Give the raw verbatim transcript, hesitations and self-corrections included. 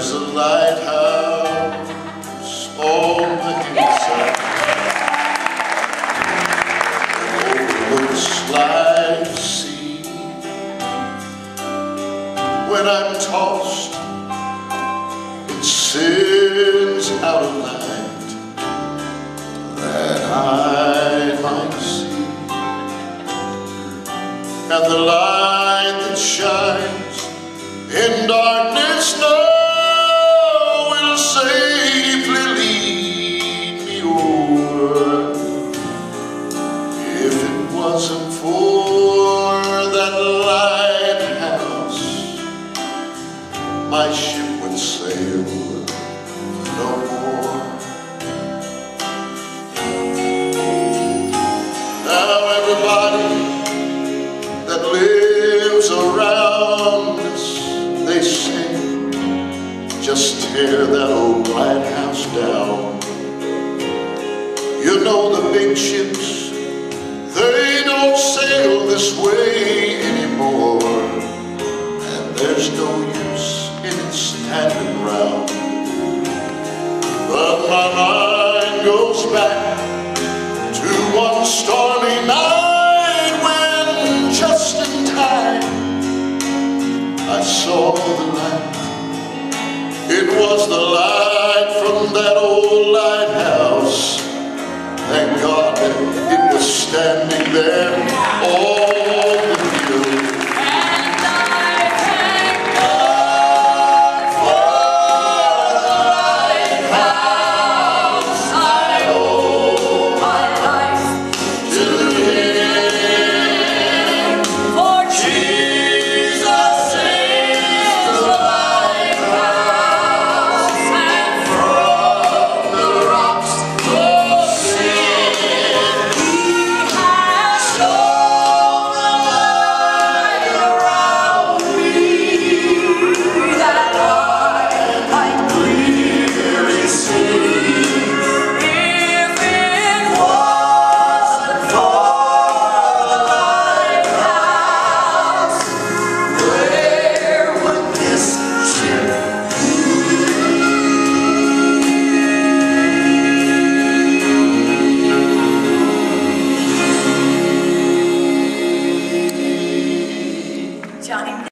There's a lighthouse on the hillside that overlooks life's sea. When I'm tossed in sin's out of light that I might see, and the light that shines in darkness now will safely lead me over. If it wasn't for that lighthouse, my ship would sail no more. Now everybody that lives around us, they say, just tear that old lighthouse down. You know the big ships, they don't sail this way anymore, and there's no use in it standing round. But my mind goes back to one stormy night when just in time I saw the light. It was the light from that old lighthouse. Thank God it was standing there